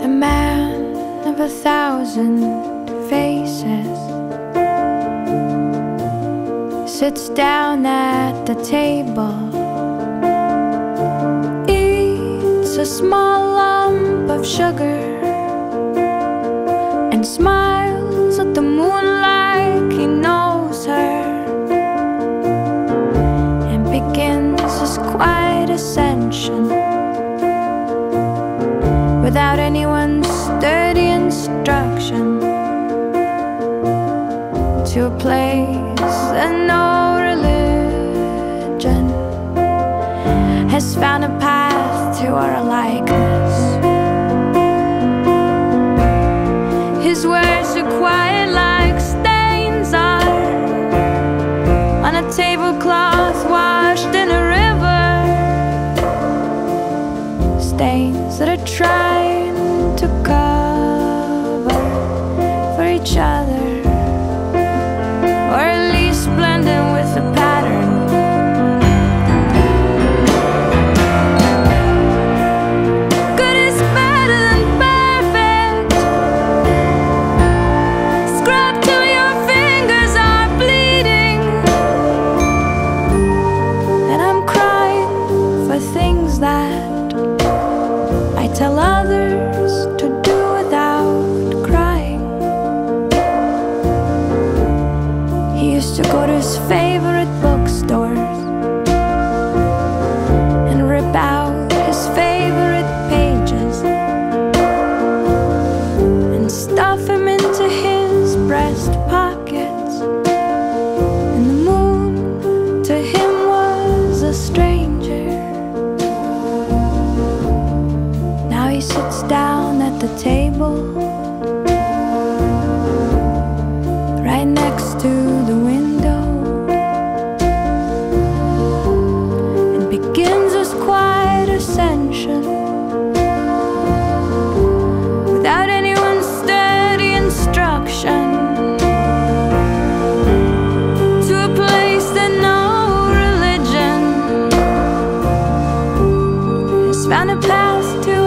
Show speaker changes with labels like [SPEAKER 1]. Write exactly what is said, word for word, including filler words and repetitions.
[SPEAKER 1] a man of a thousand faces sits down at the table, eats a small lump of sugar, and smiles at the moon like he knows her, and begins his quiet ascension without anyone's sturdy instruction to a place that no religion has found a path to our likeness. His words are quiet like stains are on a tablecloth washed in a river, stains that are trying to cover for each other, or at least blend in with the pattern. Good is better than perfect. Scrub till your fingers are bleeding, and I'm crying for things that I tell others to do without crying. He used to go to his favorite bookstores and rip out his favorite pages and stuff him into his breast pockets, and the moon to him was a stranger. Now he sits down at the table right next to the window and begins his quiet ascension without anyone's steady instruction to a place that no religion has found a path to